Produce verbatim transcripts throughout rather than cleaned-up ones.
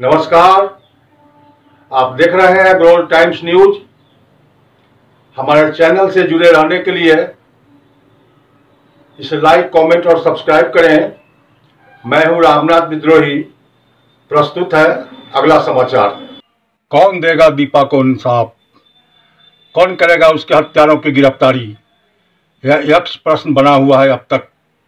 नमस्कार, आप देख रहे हैं ग्लोबल टाइम्स न्यूज। हमारे चैनल से जुड़े रहने के लिए इसे लाइक, कमेंट और सब्सक्राइब करें। मैं हूं रामनाथ विद्रोही। प्रस्तुत है अगला समाचार। कौन देगा दीपा को इंसाफ? कौन करेगा उसके हत्यारों की गिरफ्तारी? यह यक्ष प्रश्न बना हुआ है अब तक।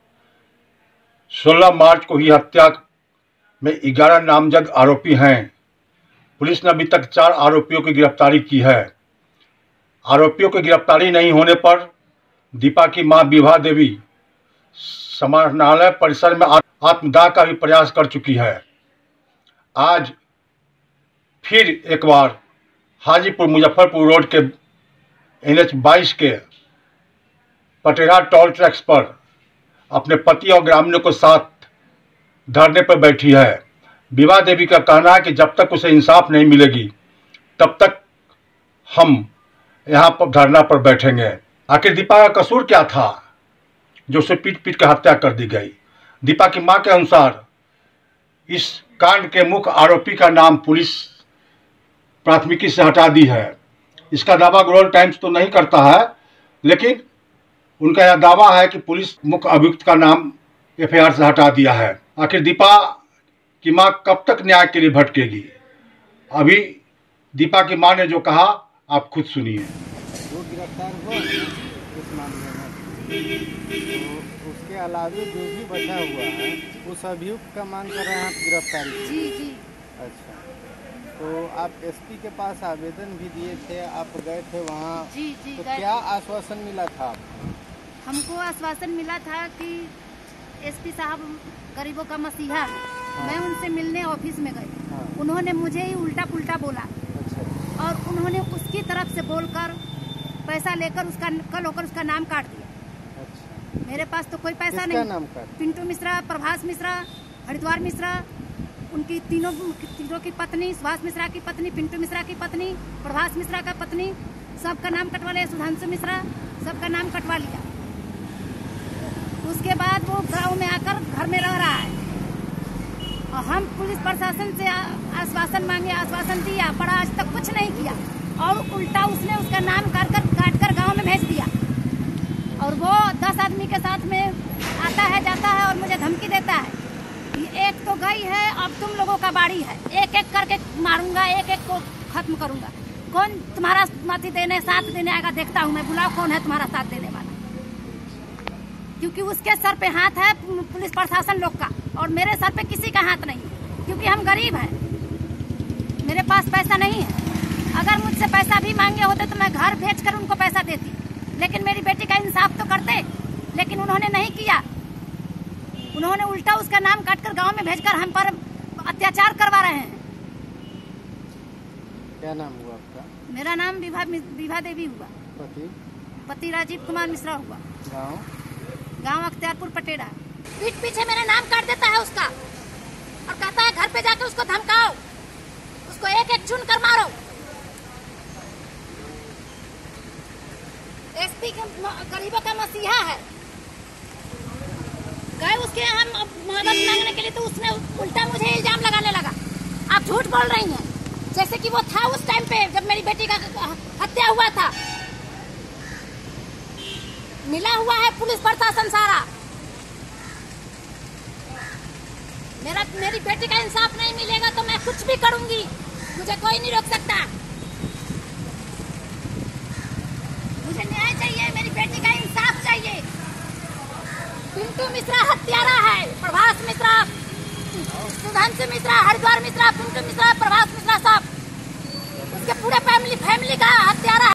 सोलह मार्च को ही हत्या में ग्यारह नामजद आरोपी हैं। पुलिस ने अभी तक चार आरोपियों की गिरफ्तारी की है। आरोपियों की गिरफ्तारी नहीं होने पर दीपा की मां विभा देवी समाहरणालय परिसर में आत्मदाह का भी प्रयास कर चुकी है। आज फिर एक बार हाजीपुर मुजफ्फरपुर रोड के एन एच बाईस के पटेरा टोल टैक्स पर अपने पति और ग्रामीणों के साथ धरने पर बैठी है। विभा देवी का कहना है कि जब तक उसे इंसाफ नहीं मिलेगी तब तक हम यहाँ पर धरना पर बैठेंगे। आखिर दीपा का कसूर क्या था जो उसे पीट पीट कर हत्या कर दी गई? दीपा की मां के अनुसार इस कांड के मुख्य आरोपी का नाम पुलिस प्राथमिकी से हटा दी है। इसका दावा ग्लोबल टाइम्स तो नहीं करता है, लेकिन उनका यह दावा है कि पुलिस मुख्य अभियुक्त का नाम एफ आई आर से हटा दिया है। आखिर दीपा की मां कब तक न्याय के लिए भटकेगी? अभी दीपा की मां ने जो कहा आप खुद सुनिए। वो गिरफ्तार हुआ इस मामले में, तो उसके अलावा जो भी बचा हुआ है उस अभियुक्त का मांग कर रहे हैं आप गिरफ्तारी? जी जी। अच्छा, तो आप एस पी के पास आवेदन भी दिए थे, आप गए थे वहाँ? जी जी। तो क्या आश्वासन मिला था आपको? हमको आश्वासन मिला था कि एस पी साहब गरीबों का मसीहा है। हाँ। मैं उनसे मिलने ऑफिस में गई। हाँ। उन्होंने मुझे ही उल्टा पुल्टा बोला। अच्छा। और उन्होंने उसकी तरफ से बोलकर पैसा लेकर उसका कल होकर उसका नाम काट दिया। अच्छा। मेरे पास तो कोई पैसा किसका नहीं। नाम काट? पिंटू मिश्रा, प्रभास मिश्रा, हरिद्वार मिश्रा, उनकी तीनों तीनों की पत्नी, सुभाष मिश्रा की पत्नी, पिंटू मिश्रा की पत्नी, प्रभास मिश्रा का पत्नी, सबका नाम कटवा लिया। सुधांशु मिश्रा, सबका नाम कटवा लिया। उसके बाद वो गांव में आकर घर में रह रहा है और हम पुलिस प्रशासन से आश्वासन मांगे, आश्वासन दिया, पर आज तक कुछ नहीं किया। और उल्टा उसने उसका नाम काट कर काट कर गाँव में भेज दिया। और वो दस आदमी के साथ में आता है, जाता है और मुझे धमकी देता है कि एक तो गई है, अब तुम लोगों का बारी है, एक एक करके मारूंगा, एक एक को खत्म करूंगा। कौन तुम्हारा माथी देने साथ देने आएगा देखता हूँ मैं। बुलाओ कौन है तुम्हारा साथ देने वाला, क्योंकि उसके सर पे हाथ है पुलिस प्रशासन लोग का और मेरे सर पे किसी का हाथ नहीं है, क्योंकि हम गरीब हैं, मेरे पास पैसा नहीं है। अगर मुझसे पैसा भी मांगे होते तो मैं घर भेजकर उनको पैसा देती, लेकिन मेरी बेटी का इंसाफ तो करते, लेकिन उन्होंने नहीं किया। उन्होंने उल्टा उसका नाम काटकर गांव में भेजकर हम पर अत्याचार करवा रहे हैं। क्या नाम हुआ आपका? मेरा नाम विभा विभा देवी हुआ। पति? पति राजीव कुमार मिश्रा हुआ। गाँव? गांव अख्तियारपुर पटेरा। पीठ पीछे मेरा नाम काट देता है उसका और कहता है घर पे जाके उसको धमकाओ, उसको एक एक चुन कर मारो। एसपी गरीबों का मसीहा है। गए उसके हम मदद मांगने के लिए तो उसने उल्टा मुझे इल्जाम लगाने लगा। आप झूठ बोल रही हैं, जैसे कि वो था उस टाइम पे जब मेरी बेटी का हत्या हुआ था। मिला हुआ है पुलिस प्रशासन सारा। मेरा मेरी बेटी का इंसाफ नहीं मिलेगा तो मैं कुछ भी करूंगी, मुझे कोई नहीं रोक सकता। मुझे न्याय चाहिए, मेरी बेटी का इंसाफ चाहिए। पिंटू मिश्रा हत्यारा है, प्रभास मिश्रा, सुधांशु मिश्रा, हरिद्वार मिश्रा, पिंटू मिश्रा, प्रभास मिश्रा, सब उसके पूरे फैमिली फैमिली का हत्यारा है।